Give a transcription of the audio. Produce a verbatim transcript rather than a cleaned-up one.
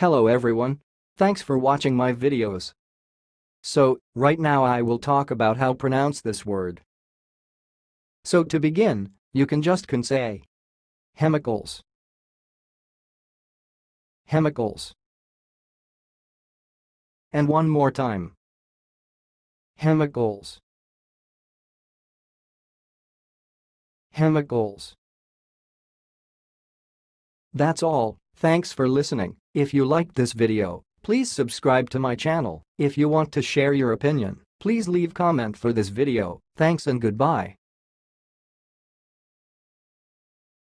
Hello everyone. Thanks for watching my videos. So, right now I will talk about how pronounce this word. So to begin, you can just can say hemocoels. Hemocoels. And one more time. Hemocoels. Hemocoels. That's all. Thanks for listening. If you liked this video, please subscribe to my channel. If you want to share your opinion, please leave comment for this video. Thanks and goodbye.